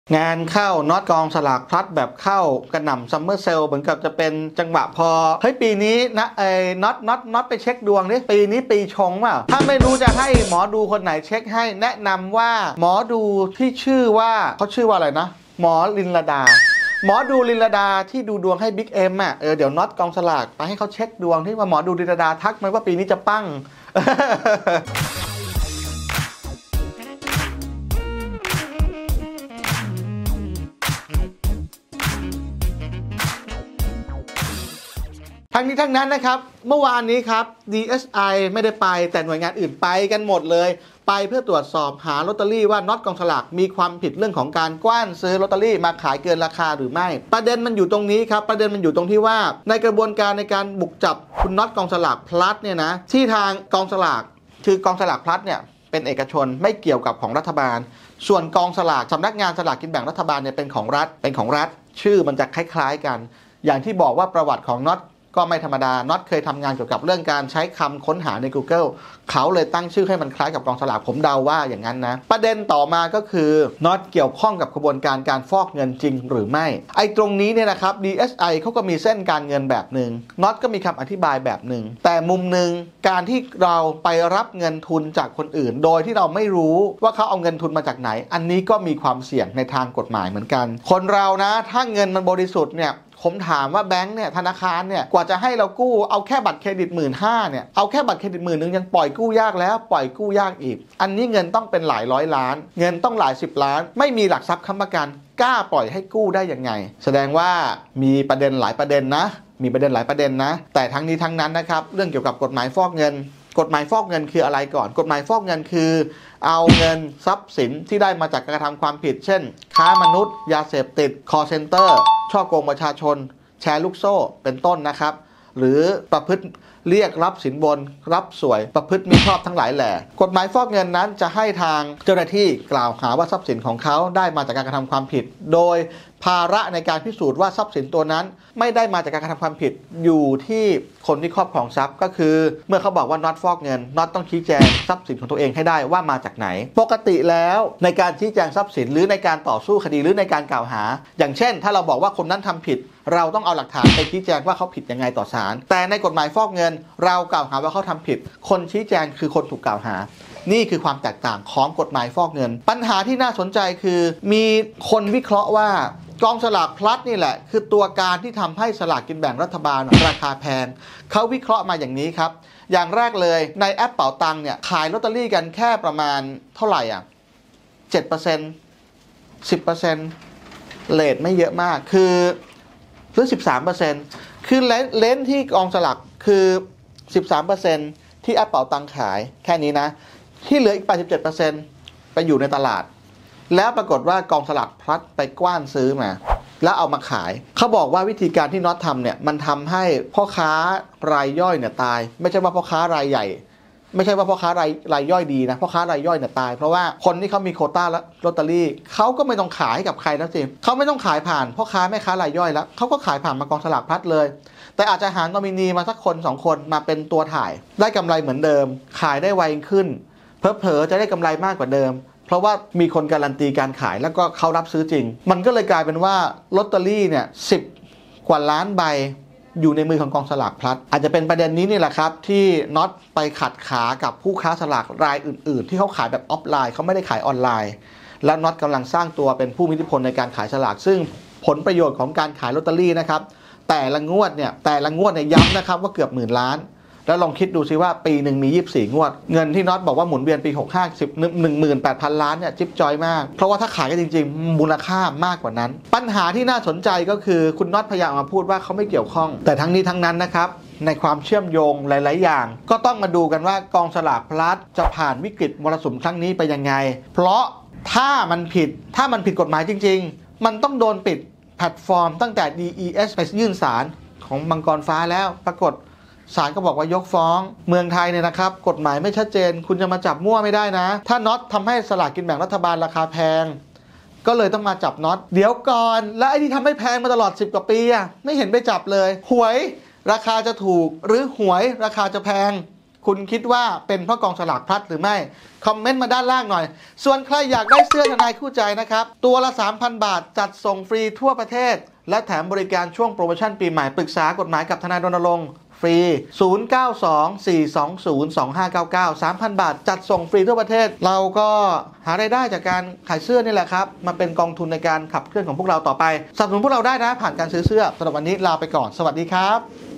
งานเข้าน็อตกองสลากพลัดแบบเข้ากระหน่ำซัมเมอร์เซลเหมือนกับจะเป็นจังหวะพอเฮ้ยปีนี้นะน็อตไปเช็คดวงดิปีนี้ปีชงเปล่าถ้าไม่รู้จะให้หมอดูคนไหนเช็คให้แนะนำว่าหมอดูที่ชื่อว่าเขาชื่อว่าอะไรนะหมอลินลดาหมอดูลินลดาที่ดูดวงให้บิ๊กเอ็มเดี๋ยวน็อตกองสลากไปให้เขาเช็คดวงที่ว่าหมอดูลินลดาทักไหมว่าปีนี้จะปั้ง ทั้งนี้ทั้งนั้นนะครับเมื่อวานนี้ครับ DSI ไม่ได้ไปแต่หน่วยงานอื่นไปกันหมดเลยไปเพื่อตรวจสอบหาลอตเตอรี่ว่าน็อตกองสลากมีความผิดเรื่องของการกว้านซื้อลอตเตอรี่มาขายเกินราคาหรือไม่ประเด็นมันอยู่ตรงนี้ครับประเด็นมันอยู่ตรงที่ว่าในกระบวนการในการบุกจับคุณน็อตกองสลากพลัดเนี่ยนะที่ทางกองสลากคือกองสลากพลัดเนี่ยเป็นเอกชนไม่เกี่ยวกับของรัฐบาลส่วนกองสลากสำนักงานสลากกินแบ่งรัฐบาลเนี่ยเป็นของรัฐชื่อมันจะคล้ายๆกันอย่างที่บอกว่าประวัติของน็อตก็ไม่ธรรมดาน็อตเคยทำงานเกี่ยวกับเรื่องการใช้คำค้นหาใน Google เขาเลยตั้งชื่อให้มันคล้ายกับกองสลากผมเดาว่าอย่างนั้นนะประเด็นต่อมาก็คือน็อตเกี่ยวข้องกับกระบวนการฟอกเงินจริงหรือไม่ไอ้ตรงนี้เนี่ยนะครับ DSI เขาก็มีเส้นการเงินแบบหนึ่งน็อตก็มีคำอธิบายแบบหนึ่งแต่มุมหนึ่งการที่เราไปรับเงินทุนจากคนอื่นโดยที่เราไม่รู้ว่าเขาเอาเงินทุนมาจากไหนอันนี้ก็มีความเสี่ยงในทางกฎหมายเหมือนกันคนเรานะถ้าเงินมันบริสุทธิ์เนี่ยผมถามว่าแบงค์เนี่ยธนาคารเนี่ยกว่าจะให้เรากู้เอาแค่บัตรเครดิต15,000เนี่ยเอาแค่บัตรเครดิต10,000ยังปล่อยกู้ยากแล้วปล่อยกู้ยากอีกอันนี้เงินต้องเป็นหลายร้อยล้านเงินต้องหลาย10ล้านไม่มีหลักทรัพย์ค้ำประกันกล้าปล่อยให้กู้ได้ยังไงแสดงว่ามีประเด็นหลายประเด็นนะแต่ทั้งนี้ทั้งนั้นนะครับเรื่องเกี่ยวกับกฎหมายฟอกเงินกฎหมายฟอกเงินคืออะไรก่อนกฎหมายฟอกเงินคือเอาเงินทรัพย์สินที่ได้มาจากการกระทำความผิดเช่นค้ามนุษย์ยาเสพติดคอลเซ็นเตอร์ช่อโกงประชาชนแชร์ลูกโซ่เป็นต้นนะครับหรือประพฤติเรียกรับสินบนรับสวยประพฤติมิชอบทั้งหลายแหล่กฎหมายฟอกเงินนั้นจะให้ทางเจ้าหน้าที่กล่าวหาว่าทรัพย์สินของเขาได้มาจากการกระทำความผิดโดยภาระในการพิสูจน์ว่าทรัพย์สินตัวนั้นไม่ได้มาจากการกระทำความผิดอยู่ที่คนที่ครอบครองทรัพย์ก็คือเมื่อเขาบอกว่าน็อตฟอกเงินน็อตต้องชี้แจงทรัพย์สินของตัวเองให้ได้ว่ามาจากไหนปกติแล้วในการชี้แจงทรัพย์สินหรือในการต่อสู้คดีหรือในการกล่าวหาอย่างเช่นถ้าเราบอกว่าคนนั้นทำผิดเราต้องเอาหลักฐานไปชี้แจงว่าเขาผิดยังไงต่อศาลแต่ในกฎหมายฟอกเงินเรากล่าวหาว่าเขาทำผิดคนชี้แจงคือคนถูกกล่าวหานี่คือความแตกต่างของกฎหมายฟอกเงินปัญหาที่น่าสนใจคือมีคนวิเคราะห์ว่ากองสลากพลัดนี่แหละคือตัวการที่ทำให้สลากกินแบ่งรัฐบาลราคาแพงเขาวิเคราะห์มาอย่างนี้ครับอย่างแรกเลยในแอปเป๋าตังค์เนี่ยขายลอตเตอรี่กันแค่ประมาณเท่าไหร่7% 10% เรทไม่เยอะมากคือหรือ 13% คือเลนที่กองสลากคือ 13% ที่แอปเป๋าตังค์ขายแค่นี้นะที่เหลืออีก 87% ไปอยู่ในตลาดแล้วปรากฏว่ากองสลากพลัดไปกว้านซื้อมาแล้วเอามาขายเขาบอกว่าวิธีการที่น็อตทำเนี่ยมันทำให้พ่อค้ารายย่อยเนี่ยตายไม่ใช่ว่าพ่อค้ารายใหญ่ไม่ใช่ว่าพ่อค้ารายย่อยดีนะพ่อค้ารายย่อยเนี่ยตายเพราะว่าคนที่เขามีโควต้าลอตเตอรี่เขาก็ไม่ต้องขายให้กับใครแล้วสิเขาไม่ต้องขายผ่านพ่อค้าแม่ค้ารายย่อยแล้วเขาก็ขายผ่านมากองสลากพลัดเลยแต่อาจจะหานอมินีมาสักคน2คนมาเป็นตัวถ่ายได้กำไรเหมือนเดิมขายได้ไวขึ้นเผลอๆจะได้กำไรมากกว่าเดิมเพราะว่ามีคนการันตีการขายแล้วก็เขารับซื้อจริงมันก็เลยกลายเป็นว่าลอตเตอรี่เนี่ย10 กว่าล้านใบอยู่ในมือของกองสลากพลัดอาจจะเป็นประเด็นนี้นี่แหละครับที่น็อตไปขัดขากับผู้ค้าสลากรายอื่นๆที่เขาขายแบบออฟไลน์เขาไม่ได้ขายออนไลน์แล้วน็อตกำลังสร้างตัวเป็นผู้มีอิทธิพลในการขายสลากซึ่งผลประโยชน์ของการขายลอตเตอรี่นะครับแต่ละงวดเนี่ยย้ำนะครับว่าเกือบ10,000 ล้านแล้วลองคิดดูซิว่าปีหนึ่งมี24 งวดเงินที่น็อตบอกว่าหมุนเวียนปี18,000 ล้านเนี่ยจิ๊บจอยมากเพราะว่าถ้าขายกันจริงๆมูลค่ามากกว่านั้นปัญหาที่น่าสนใจก็คือคุณน็อตพยายามมาพูดว่าเขาไม่เกี่ยวข้องแต่ทั้งนี้ทั้งนั้นนะครับในความเชื่อมโยงหลายๆอย่างก็ต้องมาดูกันว่ากองสลากพลัดจะผ่านวิกฤตมรสุมครั้งนี้ไปยังไงเพราะถ้ามันผิดกฎหมายจริงๆมันต้องโดนปิดแพลตฟอร์มตั้งแต่ DES ไปยื่นศาลของมังกรฟ้าแล้วปรากฏศาลก็บอกว่ายกฟ้องเมืองไทยเนี่ยนะครับกฎหมายไม่ชัดเจนคุณจะมาจับมั่วไม่ได้นะถ้าน็อตทำให้สลากกินแบ่งรัฐบาลราคาแพงก็เลยต้องมาจับน็อตเดี๋ยวก่อนและไอ้ที่ทำให้แพงมาตลอด10 กว่าปีไม่เห็นไปจับเลยหวยราคาจะถูกหรือหวยราคาจะแพงคุณคิดว่าเป็นเพราะกองสลากพลัดหรือไม่คอมเมนต์มาด้านล่างหน่อยส่วนใครอยากได้เสื้อทนายคู่ใจนะครับตัวละ 3,000 บาทจัดส่งฟรีทั่วประเทศและแถมบริการช่วงโปรโมชั่นปีใหม่ปรึกษากฎหมายกับทนายรณรงค์ฟรี 0924202599 3,000 บาทจัดส่งฟรีทั่วประเทศเราก็หารายได้จากการขายเสื้อนี่แหละครับมาเป็นกองทุนในการขับเคลื่อนของพวกเราต่อไปสนับสนุนพวกเราได้นะผ่านการซื้อเสื้อสำหรับวันนี้ลาไปก่อนสวัสดีครับ